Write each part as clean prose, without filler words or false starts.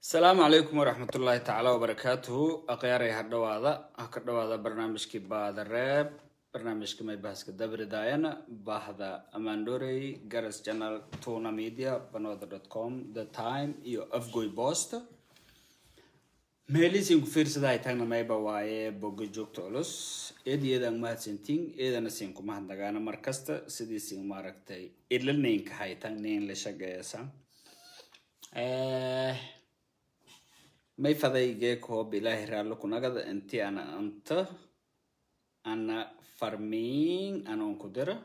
السلام عليكم ورحمة الله تعالى وبركاته. أقياري هكذا برنامج بعد الراب برنامج ما يبحث كدبر داينا بهذا أماندوري جرس جنال تونا ميديا بنودا.com The Time iyo أفجوي بوست مهلي سينكو فيرس داي تانا ما يبواي بوجو جوك تولوس إدي إذا ما سنتين إذا نسينكو ما هندقانا مركزتا سيدي سين ماركتاي إلا نين كهاي تان نين لشاقيسا ما فداي جيكو بالله رالو كناغدا انتي أنا فرمين أنا أنكدر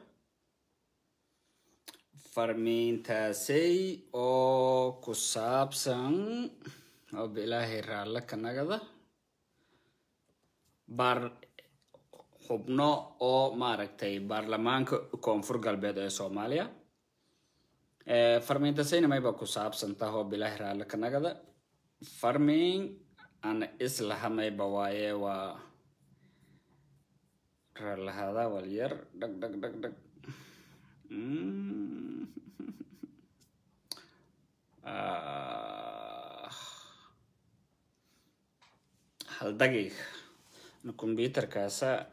فرمين تاسي أو كسابسن أو بالله رالو كناغدا بار حبنا أو ماركتي برلمانك كونفور قلبيد سوماليا فرمين تاسي نما يبقى كسابسن تاهو بالله رالو كناغدا farming أنا إسلها ما يبوايه و رلها والير دق هل دقيق الكمبيوتر كاسا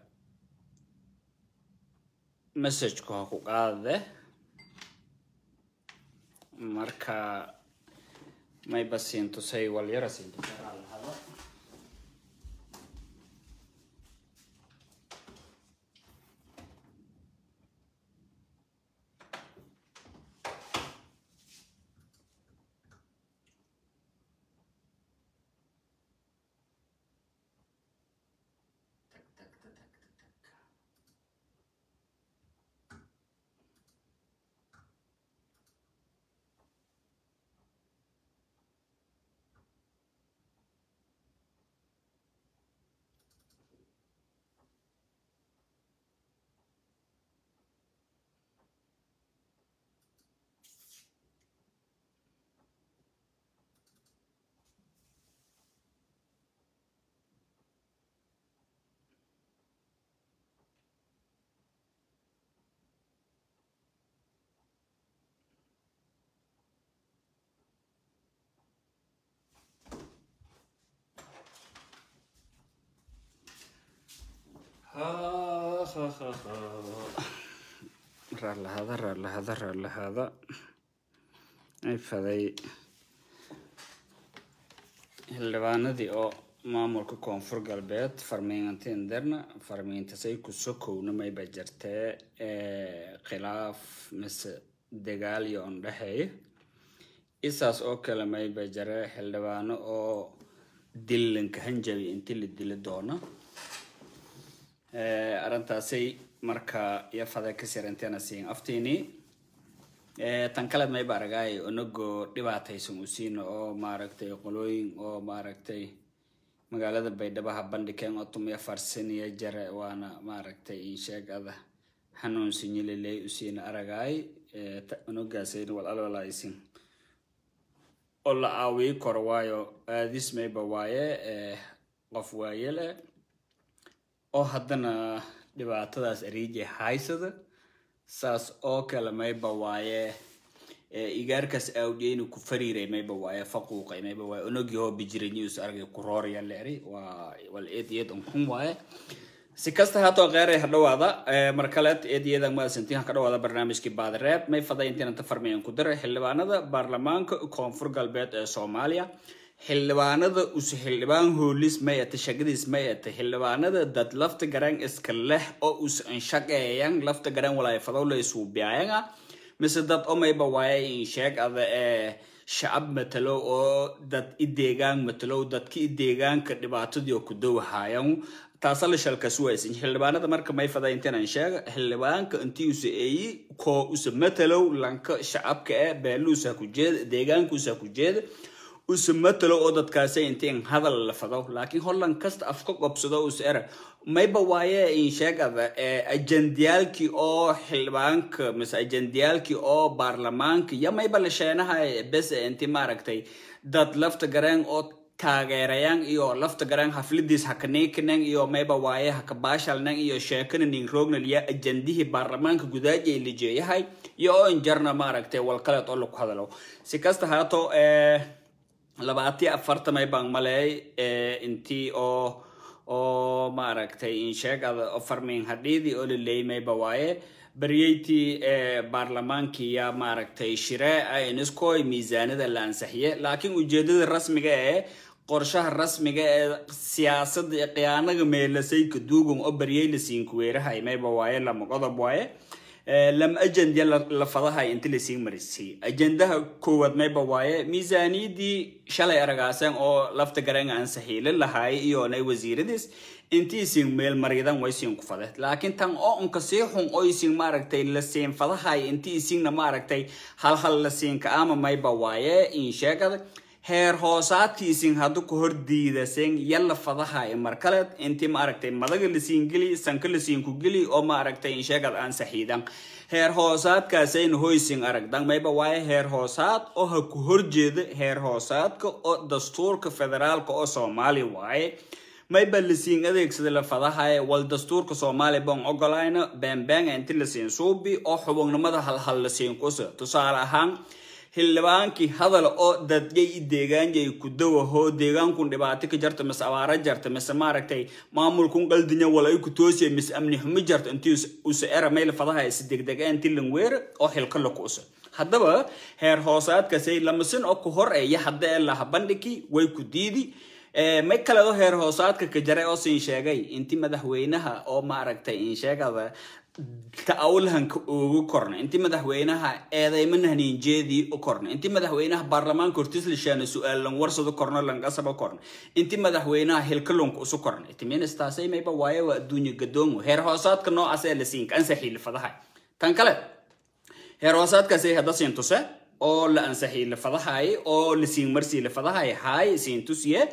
مسج كوهاكو قاده marka ما يبسين تسوي واليرسين ترى هذا رال هذا أي فذي اللبانة أو معمول كونفور قلبيت فرمين أنتين درنا فرمين تسوي كسوكو نما يبجرته خلاف مس دجال يون رهي إساس أو كلمة يبجره اللبانة أو دلنك هنجبي أنت اللي دل دونا أرنتاسي marka ya fada ka siranteena siin afteeni tan kala may baragay onogo dhibaataysan u siin oo maaragtay qolooyin oo maaragtay magaalada Baydhabo bandhigeen oo tum ya farsaniya jare waana maaragtay in sheegada hanuun sinilay u siin aragay onogaasay wal alwalaysin oo la aawi korwaayo aadis may bawaaye qof waayele oo haddana dhibaatadaas ariijay haysada saas oo kala may bawaaye igaarkaas awdiyaynu ku fariiray may bawaaye faquuqay may bawaaye onogi oo bijira news aragay ku rooraya leeri waa wal eediyad kun waaye si kasta haato qeeray hadhawaada markaleed eediyada ma santiin ka dhawaada barnaamijkii baad reeb may faday intaan tafarmeen ku diray xildhibaanada baarlamaanka koonfur galbeed ee Soomaaliya xildhibaanada xildhibaan hoolis ma ay tashagadiis ma ay xildhibaanada dad lafta garan iska leh oo aan shaqeeyaan lafta garan walaa fadawlay suubiyaanga mise dad oo may bawaaye in sheegada shacab matalo oo dad ideegaan matalo dadki ideegaanka dhibaatadii ku dawahayaan taasal shalka suwaysan xildhibaanada marka may faday intaan sheeg xildhibaanka intii uu seeyay ko uu matalo lanka shacabka beeluusa ku jeed deegaankuusa ku jeed usmatalo oo dadkaas inteen hadal la fado laakiin holland kasta afka qabsado oo sare mayba waaye in sheegada ajandiyalki oo xilbaanka mis ajandiyalki oo baarlamaanka ya mayba la sheenahay bas intii maaragtay dad lafta garaan oo taageerayaan iyo lafta garaan haflidiis hakneeknan iyo mayba waaye hakabaashalnan iyo sheekanin rognal ya ajandihi baarlamaanka gudaajay lijeeyahay iyo in jarna maaragtay wal qalad oo lagu hadalo si kasta haato labaati afarta may baan malay intii oo maaragtay in sheegada farming hadhiidii oo laleeyay mayba waaye baryeyti baarlamaankii yaa maaragtay shiree ay niskoy miisaanada la ansaxiye laakiin ujeedada rasmiga qorshaha rasmiga siyaasadda qiyaanaga meelasay ka duugan oo baryay la siin kuweeraha mayba waaye lama qodob waaye لم أجند يلا لفظها أنت اللي سين مرسي أجندها كواد ما يبوايه ميزانية دي شلي أرجعسان أو لفت جرين عن سهيل اللي هاي يوني وزير ديس أنت سين ميل مريضا ويسين كفده لكن تان أو انكسيحهم أو يسين ماركتي لسين فضها أنت سين ماركتي هل لسين كأما ما يبوايه إن شكل heer hoosaadkiisin haddu ku hordiidasen yalla fadaha markaleed intii ma aragtay madaga la siin gali sanka la siin ku gali oo ma aragtay in sheegad aan saxiidan heer hoosaadkaasayna hoysin aragdan mayba waaye heer hoosaad oo ha ku horjeeda heer hoosaadka oo dastuurka federaalka oo Soomaali waaye mayba la siin adeegsada la fadaha wal dastuurka Soomaali baan ogolayna baan intii la siin suubi oo xubugnimada hal la siin kuso tusaale ahaan hildhibaankii hadal oo dadgay deegaanjay ku dawaho deegaankun dhibaato ka jarta mas abaara jarta mas maaragtay maamulkun qaldinya wala ay ku toosay mis amni xumi jarta intii uu era meel fadaha is degdegaan tilan weer oo xilka la kuuso haddaba heer hoosaadka say lamasin oo ku hor ay hadda la bandhigi way ku diidi may kala oo heer hoosaadka ka jaray oo siin sheegay intii madaxweynaha oo maaragtay in sheegada تأولهن كورن أنتي مدحوينها إذا منها نيجي كورن أنتي مدحوينها برلمان كورتيس لشان سؤال لان ورصة كورن لان قصبة كورن أنتي مدحوينها هالكلون كوسو كورن أنتي من استاسي ما يبقى وايا والدنيا قدوم وهير هوسات كنا أسأل لسينك أنسحي لفضحها تنقلت هير هوسات كسي هذا سينتوسه أو لأنسحي لفضحها أو لسين مرسي لفضحها هاي سينتوسيه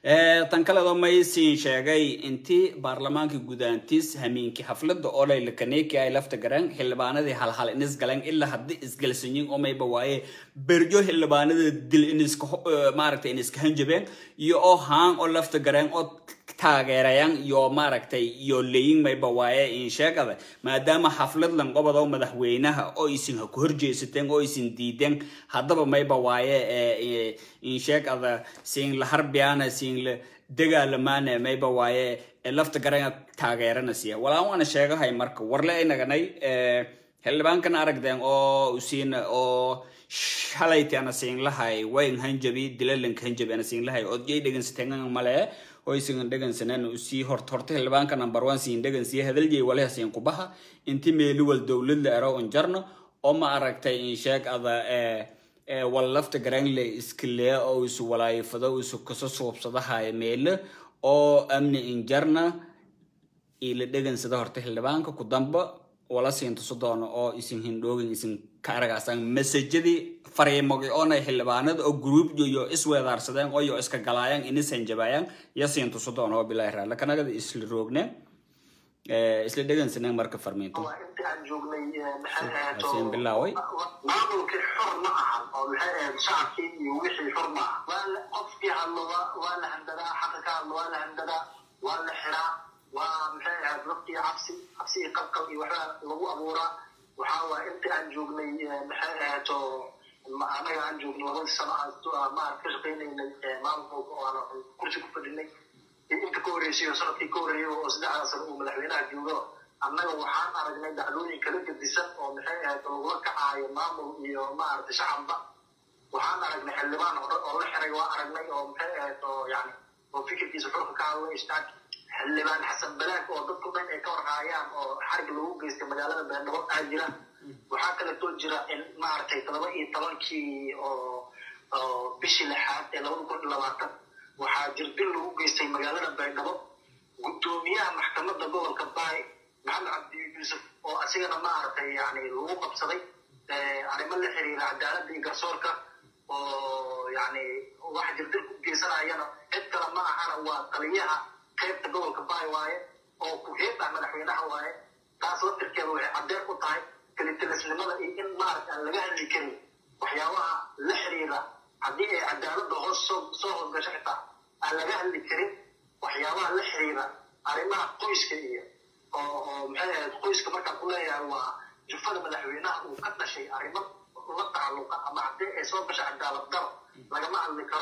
تنقل ما يسين شيء أنتي برلمانك جودانتيس همينك حفلة أولى اللي كنيك أي لفت جران هالبانة دي حال إنس جلان إلا حد إسجل سنين أو ما يبواي برجو هالبانة دل إنس ماركت إنس كهنجبين يو هان أو لفت جران أو تاجرين يو ماركت يو لين ما يبواي إن شيء كذا ما دام حفلة لنقبض أو مدحوينها أو يسين هكورجي ستين أو يسين ديدين هذا ما يبواي إن شيء كذا سين الحرب بيانا سين دجال مانه ما يبواي لفت جرين تاجرنا سيا ولا وانا شيء هاي مركب ورلا إنك ناي هالبان كان أرك دين أو سين أو حالتي أنا سين لهاي وين هنجبي دليلن هنجبي أنا سين لهاي أو جاي دجن ستينغ ماله أو يسين دجن سنن وسي هرت هالبان كان نمبر 1 سين دجن سي هذا الجي ولا سين كوبها أنتي ميلو الدولة اللي أراو إنجرنا أو ما أركتي إن شاك هذا واللفت جرين لي إسكلية أو يسوع ولا يفضل ويسوع قصص وبصدها ميل أو أمن إنجرنا إلى دجن سده هرته اللبانك قدامبا ولا سين تصدقنا أو يسين هندوغين يسين كارغاسان مسجدي فريموغي أو نه اللبانة أو جروب جو إسوة دار سدان أو يو إسكا جلايان إني سنجبايان يسين تصدقنا أو بلا إهرا لكن هذا إسل روغنا إسل دجن سنين مركب فرميتو حسين بالله وي maamulka xor ma aha oo maxay shacabkii iyo wixii xor ma aha wala qofkii waa la handadaa xaqka waa la handadaa waa la xiraa waa maxay dadkii cabsi qalqal iyo waxa lagu abuuraa waxa waa inta aan joognay maxay to anaga aan joognay laba sano ma ka shaqeynay maamulka oo aan kursi ku fadhinay inta ka horeysay sanadkii ka horeeyay oo 3 sano uu madaxweynaha joogo annaga waxaan aragnay dacdooyin kala gedisan oo maxay ahayd lagu kacaayo maamul iyo maarta shacabba waxaan aragnay xildhibaan oo la xiray waa aragnay oo maxay ahayd oo yani oo fikirkiisa xulka ka hadlay istaag xildhibaan xasan balaag oo dadku dhan ay ka warhaayaan oo xarig lagu geystay magaalada Beledweyne ay jira waxaa kale oo jira in maartay 17kii oo bishii lixaad ee 2020 waxaa jirdil lagu geystay magaalada Beledweyne gudoomiyaha maxkamadda gobolka Baay محمد عبد يوسف أو أسيغنا ما أعرف يعني الوقت صدي أنا ما اللي حري العدالة دي قصورك ويعني واحد يردل جيسنا يانا إذا ما أحنا وقليها كيف تقول كباي واي أو كيف تعمل حينها واي تاسو تركيبه عدل قطعي كل تلسل ماذا إن ما أعرف أن لقاها اللي كري وحياوها لحريرة عدي عدالة بغص صوغ بشكتا أن لقاها اللي كري وحياوها لحريرة أريمها قويس كريه oo maxay qoyska marka ku leeyahay waa jufada madaxweynaha uu ka dhashay arrimo la tacaluqa ama hadii ay soo gashay cadaalad daro laga ma hadli karo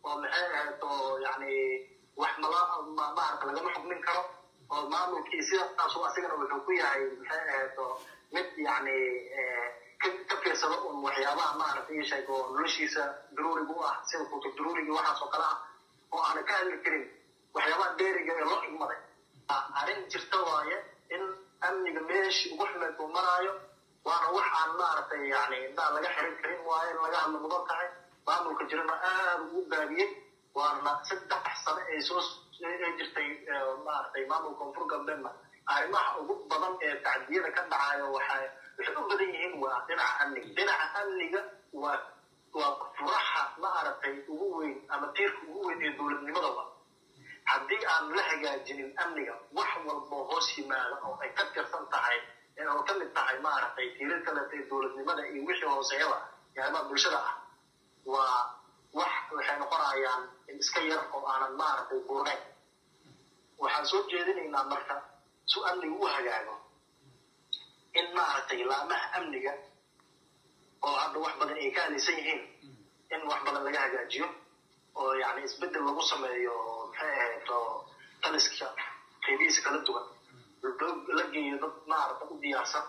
ومحيط يعني وحملا ما أعرف لقى محب من كرو وما ممكن يصير أصلا أصلا وحكوية محيط مد يعني كفي سبب وحيابها ما أعرف إيش يكون لشيسة ضروري بوه سيد كنت ضروري واحد سكرها وأنا كان الكريم وحيابها ديري جاي الله يمضي أرين تستوى إن أمني جميش وحمد ومرايو وأنا وح عن ما أعرف يعني ده لقى حرين كريم وين لقى عن الموضوع تاعي بعمل كجرنا وبابين وأنا ست أحسن إيسوس جرتي ما أعرف بعمل كونفور قبلنا أريمح وبضم تعدية كذا عايو وحي وحدو بديهين ودنع أمني وفرحة ما أعرف وين أما تيرك وين يدول النمضة haddii aan la hagaajinin amniga wax walba hoos yimaada oo ay ka tirsan tahay oo ka mid tahay maaragtay tiirarka la dowladnimada iyo wixii hooseeyaba yaama bulshada ah waa wax waxay noqonayaan iska yar oo aanan maaragtay buurnayn waxaan soo jeedinaynaa marka si amnigu u hagaago in maaragtay laamaha amniga oo hadda wax badan ay ka halisan yihiin in wax badan laga hagaajiyo oo yani isbedel lagu sameeyo taliska qeybihiisa kala duwan la geeyo dad maaragta u diyaarsan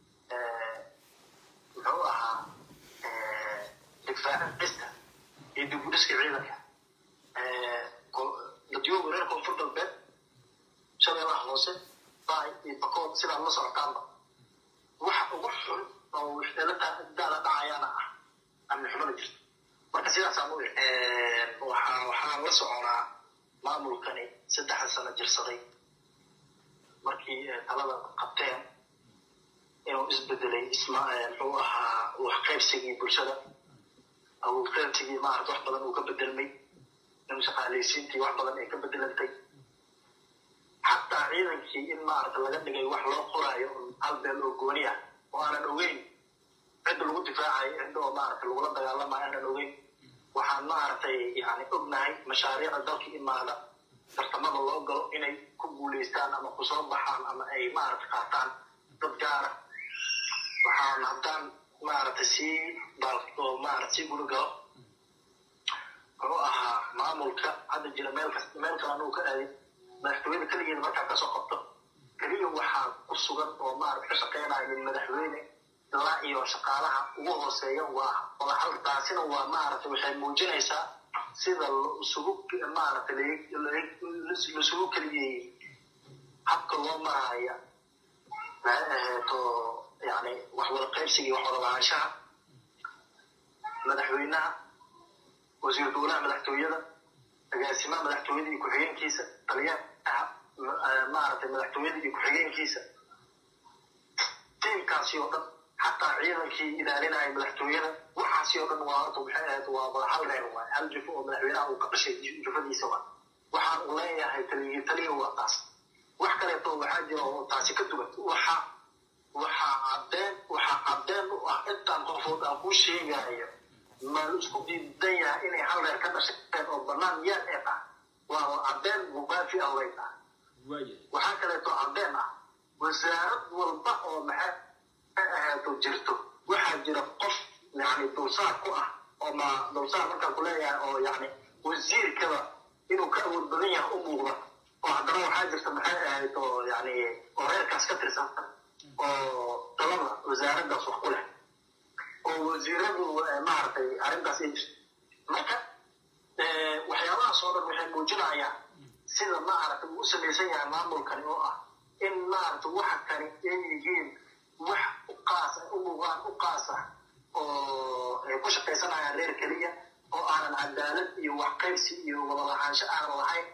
muxuu ahaa difaaca iyo dib u dhiska ciidanka dadyoga reer koonfur galbeed shabeellaha hoose baay iyo bakood sidaa la socotaanba waxa ugu xun oo wixdalada dhacayaana ah amni xumada jirta marka sidaasaan u waxaan la soconaa maamulkani 3 sano jirsaday markii talada qabteen inuu isbedelay muxuu ahaa wax qaybsigii bulshada aw qaybsigii maaragta wax badan uu ka bedelmay in shaqaaleysiintii wax badan ay ka bedelantay xataa ciidankii in maaragta laga dhigay wax loo qoraayo hal beel oo gooni ah oo aanan ogeyn cid lagu difaacayo cid oo maaragta lagula dagaalamayo aanan ogeyn waxaan maaragtay yani ognahay mashaariicda dalka imaada tartamada loo galo inay ku guulaystaan ama ku soo baxaan ama ay maaragta qaataan dad gaara waxaan haddaan maaragtay oo maaragta sii guda galo wuxuu ahaa maamulka hadda jira meel kale anuu ka aaday madaxtooyada keligeeda markaa kasoo qabto keliya waxaa ku sugan oo maaragta ka shaqeynaya min madaxweyne ilaa iyo shaqaalaha ugu hooseeya waa wadaxaltaasina waa maaragtay waxay muujinaysaa sida isugu maaragtay isugu keliyey habka loo maraya to yani wax wada qaybsigii wax wada lahaanshaha madaxweynaha wasiir dowlaha madaxtooyada agaasimaha madaxtooyada iyo ku-xigeenkiisa taliyaha maaragtay madaxtooyada iyo ku-xigeenkiisa tiimkaasi oo dhan حتى عيدا كي إذا لنا ملحتوينا وحاسيو كان وارد وبحيث وضحال غير واحد هل جفوا ملحوينا أو قبش جفدي سوا وحان أغلية هاي تلي هو التاس وحكا ليطو بحاجة وتاسي كتبت وحا عبدان وإنتا مقفوض أبو شيء غاية ما لسكو دي الدنيا إني حال غير كتا شكتين أو برنام يان إيطا وهو عبدان مبافي أغليتا وحكا ليطو عبدان وزارد والبقى ومحاد jirto waxaa jira qof yani dulsaar ku ah oo ma dulsaar markaa ku leeyahay oo yani wasiirkaba inuu ka awood badan yahay u muuqda oo haddana waxaa jirta maxay ahayd oo yani oo reerkaas ka tirsan oo talada wasaaraddaas wax ku leh oo wasiiradu maaragtay arrintaas ay jirto marka waxyaabahaas oo dhan waxay muujinayaan sida maaragtay uu u samaysan yahay maamulkani oo ah in maaragtay waxa kani ay yihiin wax uqaas uqaasa oo ku shaqaysanayaan reer keliya oo aanan cadaalad iyo wax qaybsi iyo wada lahaansho aanan lahayn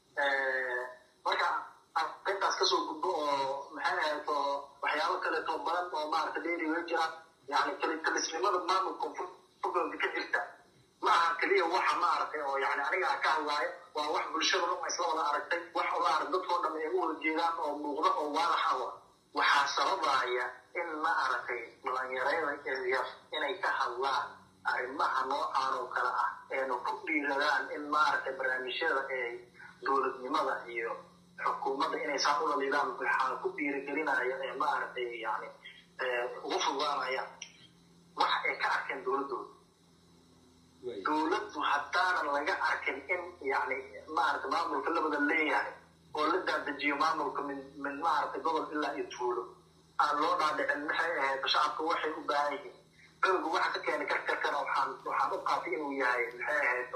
marka arrintaas kasoo gudbo oo maxay ahayd oo waxyaabo kaleeto badan oo maaragta dheeriga jira yani kalisnimada maamulka fogoga ka jirta maaha keliya waxa maaragtay oo yani aniga ka hadlaayo waa wax bulshada dhan isla wada aragtay wax oga arag dadkoo dhan ay u wada jeedaan oo muuqda oo waadax ah waxaa sababaya in maaragtay dhalinyarada yaryar inay ka hadlaan arrimaha noocaan oo kale ah eena ku dhiiradaan in maaragtay barnaamijyada ee dowladnimada iyo xukuumadda inay saa u dhaliidaan waxaa ku dhiirigelinaya ee maaragtay yani ugu fududaanaya wax ay ka arkeen dowladdooda dowladdu haddaanan laga arkin in yani maaragtay maamulka labada leeyahay oo la daadajiyo maamulka min maaragtay gobol ilaa iyo tuulo aan loo dhaadhicin maxay ahayd shacabka waxay u baahan yihiin dowladdu waxa ka keenay karkarkana waxaan u qaatay inuu yahay maxay ahayd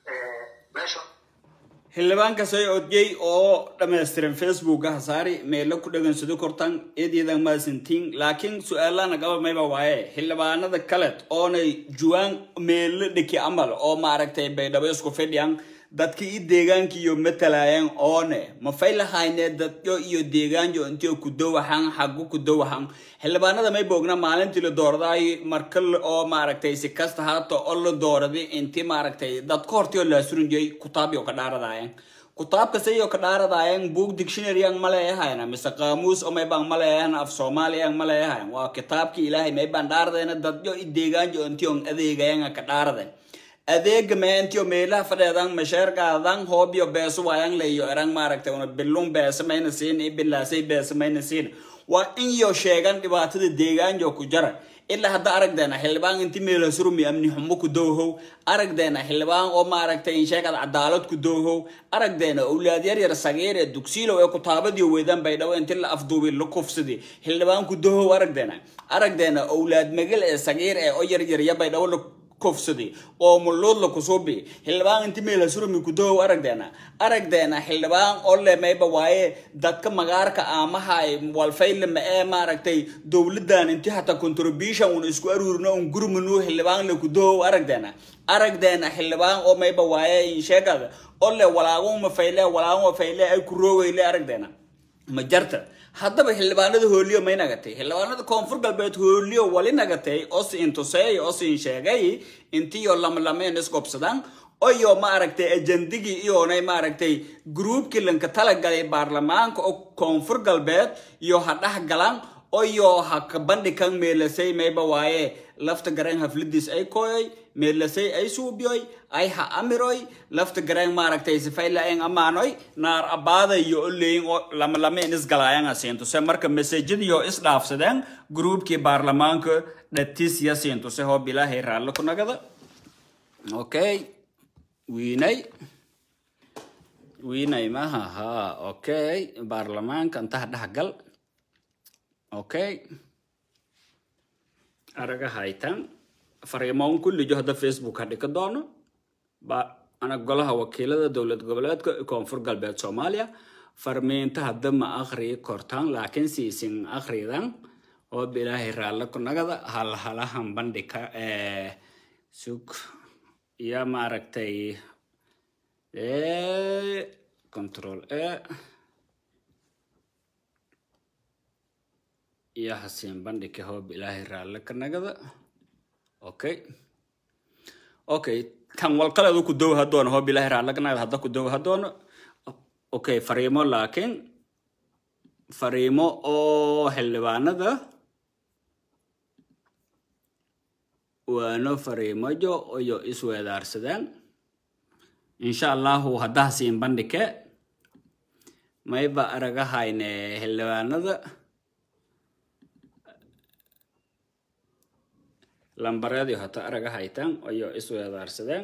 meesha xildhibaanka soo odgey oo dhammaystiran Facebook hasaari meelo ku dhagansado kortan eedeedan maasantiin laakiin su'aalana gaba mayba waaye xildhibaanada kale oonay juwaan meelo dhiki amal oo maaragtay baydhabo isku fidhiyaan dadkii deegaanka iyo matalayaan oone ma faylahaynee dadyo iyo deegaanjo intii ku doowahan xaqu ku doowahan xildhibaanada may boogna maalintii la doorday marka oo maaragtay si kasta haato oo la dooraday intii maaragtay dad ka hortii la surunjay kutaab iyo ka dhaaradayaan kutaabka sayo ka dhaaradayaan book dictionary ang maleeyahayna mise qaamuus oo may baan maleeyahan af Soomaali ang maleeyahan waa kitaabkii Ilaahay may baan dhaaradayna dadyo deegaanjo intii on adeegayaan ka dhaaraday adeeg meentio meelaha fadheedan mashaarkaadan hoobiyo beeso waayaan leeyo erang maaragtay una bilun beeso mayna siin ibilaasay beeso mayna siin waa in iyo sheegan dhibaatada deegaanjo ku jara ilaa hadda aragdeena xildhibaan intii meelaha surmi amni xumo ku doohow aragdeena xildhibaan oo maaragtay in sheegada cadaalad ku doohow aragdeena awlaad yar yar sageer ee dugsiilo ee kutaabadii weedan baydhawo intii la afduubay la kufsadii xildhibaan ku doohow aragdeena awlaad magal ee sageer ee oo yar yar baydhawo la kufsadii oo mulud la kusubi xildhibaan intii meelaha surmi ku doohow aragdeena xildhibaan oo leemayba waaye dadka magaarka aamaha walfayl ma ee maaragtay dawladan intii hata contribution uu isku aruurno un gurmano xildhibaan la ku doohow aragdeena xildhibaan oo mayba waaye in sheegada oo le walaago ma fayle ay ku roogayle aragdeena ma jarta haddaba xildhibaanada hooliyo may nagatay xildhibaanada koonfur galbeed hooliyo wali nagatay oo si intusay oo si sheegay intii oo lamlameen isqobsadaan oo iyo maaragtay ajandigi iyo nay maaragtay groupkii lanka tala galay baarlamaanka oo koonfur galbeed iyo hadhax galan oo iyo haka bandhigan meelasay mayba waaye lafta garan hafladiis ay kooyay meelasay ay suubiyoy ay ha amiroy lafta garan maaragtay sifayla aan amaanoy naar abaada iyo leeyin oo lamlameen isgalayaan aseento se marka message-diyo is dhaafsadeen groupkii baarlamaanka dhatis yaseento se hoo bilaahay raalla ku nagada okay wiinay maha ha okay baarlamaanka inta dhaxgal okay araga haytan fariimoon kulli johda Facebook hadhika doono ba ana golaha wakiilada dawlad goboleedka koonfur galbeed Soomaaliya farmeenta hadda ma akhri kortaan laakiin siisin akhridan oo bilaahi raalla ku nagada halahan bandhika sug ya maaragtay control يا حسين بندك هو بإلهي رالك النجدة أوكي كان والقلة ذو كدو هدون هو بإلهي رالك النجدة هذا كدو هدون أوكي فريمو لكن فريمو أو هلوانا ده وانو فريمو جو أو يو إسوى دار سدان إن شاء الله هو هذا حسين بندك ما يبقى أرجع هاين هلوانا ده lambareed iyo hata araga haytaan ayo isweedaarsadeen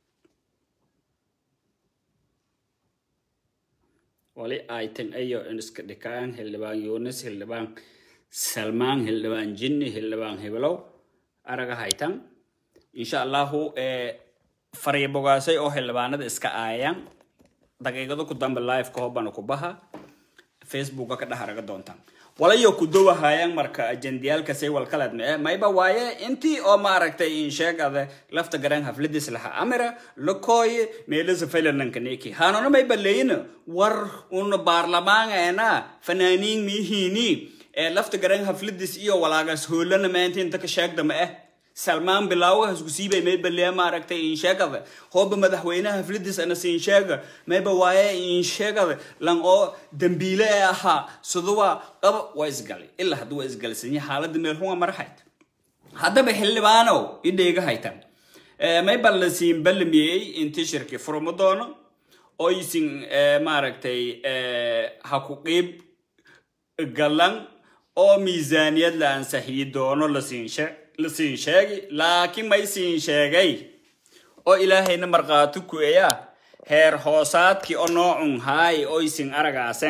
wali aytan ayo iska dhikaan xildhibaan Yunis xildhibaan Salmaan xildhibaan Jinni xildhibaan Heblow araga haytaan insha Allah fariibogaasay oo xildhibaanada iska aayaan daqiiqado ku dambe live ka hoban ku baha Facebook ka dhaxaraga doontaan walayo ku doowahaayaan marka ajandiyalka say wal kala mayba waaye intii oo maaragtay in sheegada lafta garan hafladis laha amira lokooy meelasa faylanankaneki hanona mayba leeyina war un baarlamaangeena fanaaniin mihiini ee lafta garan hafladis iyo walaagas hoolana maanta inta ka sheegda ma Salmaan bilaawa hasku siibay mayba leey maaragtay in sheegada hooba madaxweynaha hafladis ana siin sheega mayba waaye in sheegada lan oo dambiile aha suduwa qaba waisgali illa haduu isgalsan xaaladda meel xun marxayd haddaba xildhibaano idheega haytan mayba la siin balmiyay intii shirki furmo doono oo isin maaragtay ha ku qeyb galan oo miisaaniyad la ansaxiyo doono la siin sheegi laakiin may siin sheegay oo ilaahayna marqaatu ku eeyaa heer hoosaadkii oo noocun haay oo isin aragaasan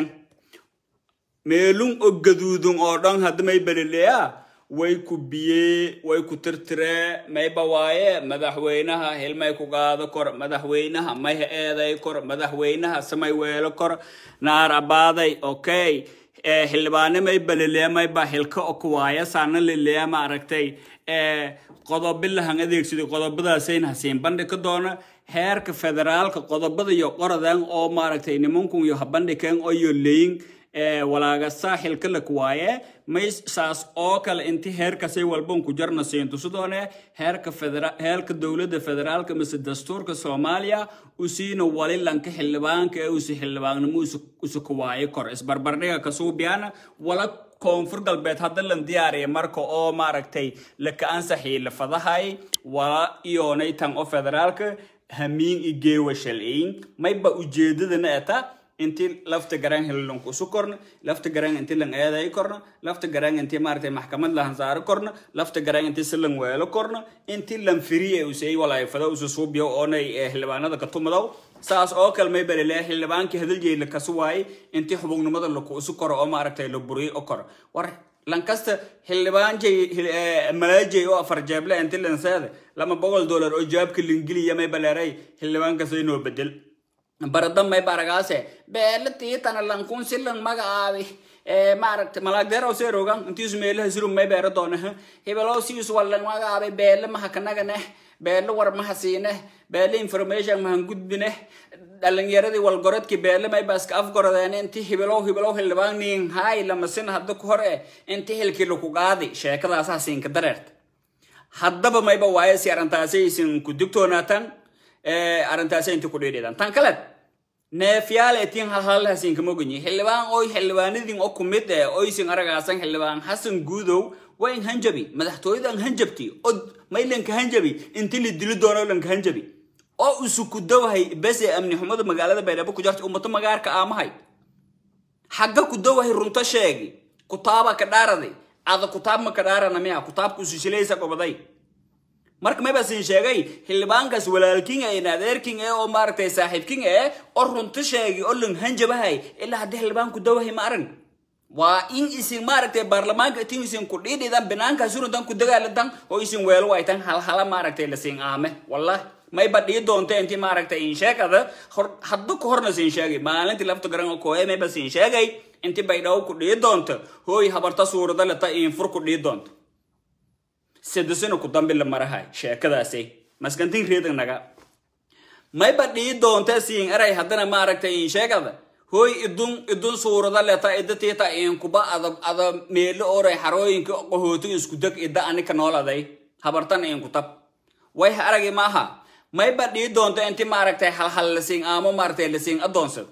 meelun oo gaduudun oo dhan hadmay baleleeyaa way ku biye way ku tirtire may bawaaye madaxweynaha hilmay ku qaado kor madaxweynaha may eeday kor madaxweynaha samay weelo kor naar abaaday okay xildhibaane may baleleeyaa may ba hilka oo ku waaya saana leeleeyaa ma aragtay qodobilahan adeegsiday qodobadaasayna hasiin bandhig doona heerka federaalka qodobada iyo qoradan oo ma aragtay nimankun iyo bandhigeen oo iyo leeyin walaaga saaxilka la kuwaaye may saas oo kale intii heerkasay walban ku jarna siintu sidoone heerka dowladda federaalka mise dastuurka Soomaaliya usiina walilanka xildhibaanka ee usi xildhibaannimo usu kuwaaye kor isbarbardhiga ka suubiyana wala koonfur galbeed hadda lan diyaariye marka oo ma aragtay la ka ansaxii la fadahay wala iyoonay tan oo federaalka hamiin igeewa shalciin mayba ujeedadana eta inti lafta garan helon ku sukorna lafta garan inti lang eeday korna lafta garan inti maartay maxkamad la hansaar korna lafta garan inti silan weelo korna inti lan firiye u say walaay fada usu suubiyo oonay xildhibaanada ka tumadaw saas oo kale may balilaa xildhibaankii hadal jeeyla ka suwaay inti xubugnimada la ku sukoro oo maartay la buriyo oo kor war lankasta xildhibaan malaajay oo afar jeeble inti lan saada $200 oo jaabka lingiliya may baleeray xildhibaanka sayno bedel baradam may baragaase beelati tan lankun silan magaabi maaragtay malaagdeero seerogan intii meelaha sirum may beero doona hebelo siis wallan magaabi beele ma hakanagane beele war ma hasiine beele information ma gudbine dhalinyaradii walgoradki beele may baaska afgoradeen intii hebelo xildhibaan nin hay lama sin hadda ku hore intii hilkii lagu qaadi sheekadaas hasiin ka dareert haddaba mayba waaye si arintaasay isin ku digtoonaatan arintaasay inta ku dheedeedan tan kale neefyaal etiin hal hasiin kama ogni xildhibaan oo xildhibaanadii oo kumid oo isin aragaasan xildhibaan Xasan Guudow wayn hanjabi madaxtooyadan hanjabti oo maylanka hanjabi intii la dilo doono lanka hanjabi oo usuku dawahay bas amni xumada magaalada Baydhabo ku jirta ummadda magaarka aamahay xagga ku dawahay runta sheegi kutaaba ka dhaaraday ada kutaab ma ka dhaarana miya kutaabku shishilaysa qobaday marka may basin sheegay xildhibaankaas walaalkiin ay naadeerkiin oo maartay saaxiibkiin oo runta sheegi oo lan hanjabahay ilaa hadii xildhibaanku dawahay ma aran waa in isin maartay baarlamaanka tiin isin ku dhiidhidan banaanka suruntan ku dagaaladan oo isin weelo ay tan hal maartay la siin aame wallahi may badii doonto intii maartay in sheegada hadda ku horna siin sheegay maalintii lafta garan oo kooyay may basin sheegay intii Baydhabo ku dhii doonto hooy habarta suurada la ta in fur ku dhii doonto sidasina ku dambi la marahay sheekadaasay maskantiin reedanaga may badii doonto siin aray haddana maartay in sheegada hooy idun suurada la ta idatiita in kuba ada meel oray xarooyinka qohooto isku dag ida anika nooladay habartan in ku tab way aragay maaha may badii doonto intii maartay hal la siin aamo maartay la siin adoonsad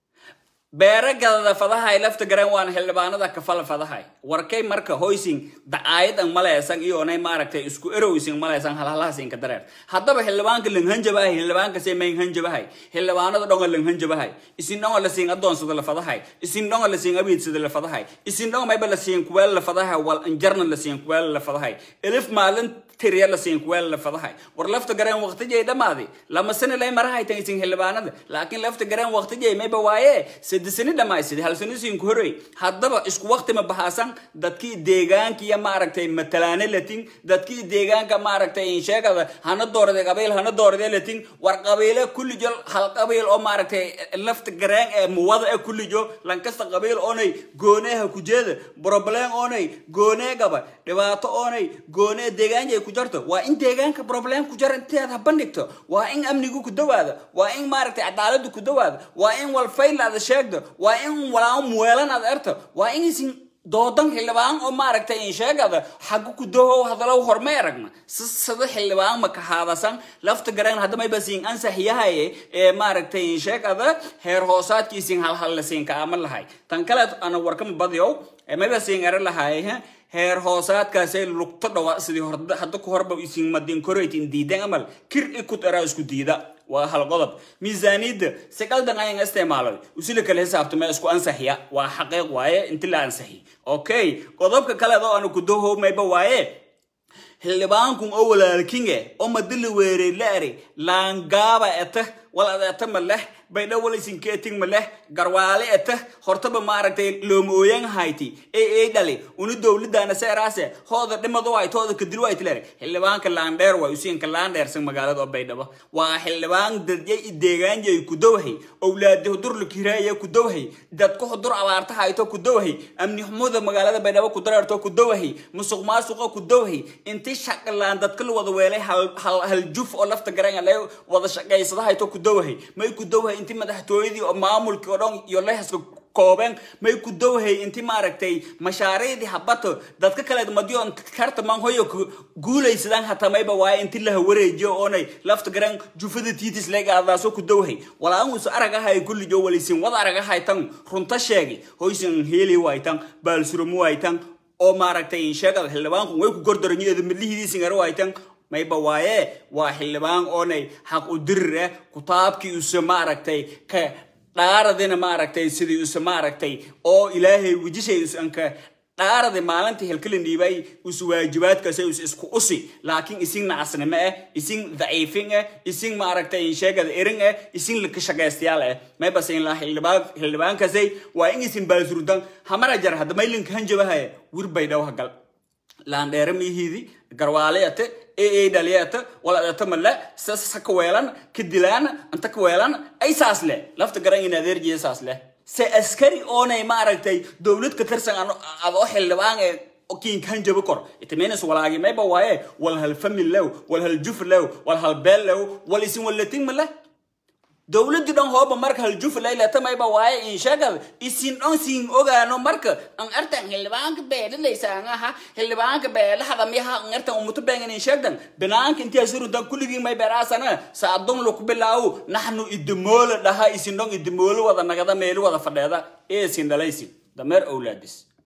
beeragadada fadahay lafta garan waan xildhibaanada ka fal fadahay warkay marka hoysin dacaayadan maleesan iyo onay maaragtay isku erowsin maleesan halhalaasin ka dareer haddaba xildhibaanka lan hanjabahay xildhibaanka see hanjabahay xildhibaanada dhonga lan hanjabahay isin dhonga la siin adoonsada la fadahay isin dhonga la siin abiidsada la fadahay isin dhonga mayba la siin kuweel la fadahay wal anjarna la siin kuweel la fadahay elif maalin tiriya la siin kuweel la fadahay war lafta garan waqtigay dhamaadi lama sano lay marahay tan isin xildhibaanada laakiin lafta garan waqtigay mayba waaye sidisani dhamaysid hal sano siin ku horay haddaba isku waqti ma bahaasan dadkii deegaanka iyo maaragtay matalaane latin dadkii deegaanka maaragtay in sheegada hana doorade qabiil hana doorade latin war qabiile kulli jol hal qabiil oo maaragtay lafta garan ee muwada ee kulli jo lankasta qabiil oonay gooneha ku jeeda problem oonay gooneegaba dhibaato oonay goone deegaanka ku jarto waa in deegaanka problem ku jar inteed ha bandhigto waa in amnigu ku dawaado waa in maaragtay cadaaladu ku dawaado waa in wal faylaada sheegdo waa in walaa muweelan aad erto waa in isin doodan xildhibaan oo maaragtay in sheegada xaggu ku daho hadalo hormay aragna sida xildhibaan ma ka haadasan lafta garan hadda may basiin ansax yahay ee maaragtay in sheegada heer hoosaadkiisin hal la siin ka amal lahay tan kale ana warkam badiyow may basiin ara lahay heer hoosaadkaasay lugta dhawa sidii hadda ku horba isin madin koreetin diidan amal kir ikut ara isku diida waa hal qodob miisaaniyada saqaldan ayaan isticmaalay usila kale xisaabtama isku ansaxiya waa xaqiiq waaye inta la ansaxi okay qodobka kale oo aan ku dooho mayba waaye xildhibaankun oo walaalkinge oo madil weeray laari laangaba eta wala eta maleh bayda walisin keeting maleh garwaale eta hortaba maaragtay loomooyan hayti ee dhali unu dawladana seeraase hooda dhimado ay tooda ka dil way tileer xildhibaanka laandheer way usiin ka laandheer san magaalada oo baydhabo waa xildhibaan dadjay deegaanjay ku dawhay awlaado dur la kireeyo ku dawhay dadku dur abaarta hayto ku dawhay amni xumuda magaalada baydhabo ku dareerto ku dawhay musuq maasuqa ku dawhay intii shaqalaan dadka la wada weelay hal juf oo lafta garan leh wada shaqaysada hayto ku dawhay may ku dawhay intii madaxtooyadii oo maamulkii oo dhan iyo leeyahay kooban may ku dawhay intii maaragtay mashaariicdii habato dadka kale madiyoon karta man hoyo guulaysadaan hataa mayba waa intii la wareejiyo oonay lafta garan jufada tiitis leegaadaaso ku dawhay walaan uu aragahay kulli joo walisin wada aragahay tan runta sheegi hoysan heeli waytan baalsurumu waytan oo maaragtay sheegada xildhibaanku way ku gordoranyeeda midlihiisa ngaro waytan mayba waaye waa xildhibaan oonay xaq u dirre kutaabkii uu maaragtay ka dhaaradina maaragtay sidii uu maaragtay oo ilaahay wajishay anka dhaarada maalintii helkala niibay uu waajibaadkaas uu isku usi laakiin isin nacasnimo isin daciifin isin maaragtay sheegada erin isin la ka shaqaystayaal mayba siin la xildhibaankaasay waa in isin baalsurdan hamara jar hadda maylin kan jabahay wirbay dhaw hagal laandheer mihiidi garwaaleete ee dhaliyata wala tamalla saka weelan kidilaan anta ka weelan ay saasle lafta garan in adeerjiye saasle se askari oonay maaragtay dawlad ka tirsan ado xildhibaan okin kan jabo kor itmeena walaagi mayba waaye wal hal family law wal hal juf law wal hal bel law wal isin walatin mala dawladdu dhan hooba marka hal juf layla tamayba waaye in shagal isin on sin ogaano marka an artan xildhibaanka beeladaysan aha xildhibaanka beelahada miha an artan umutu beengan in shagdan banaanka intii asiru dan kulligii may beeraasana saadon lu ku bilaaw nahnu idmool dhaha isin dhan idmool wada nagada meel wada fadheeda ee sin dalaysi dameer awlaadis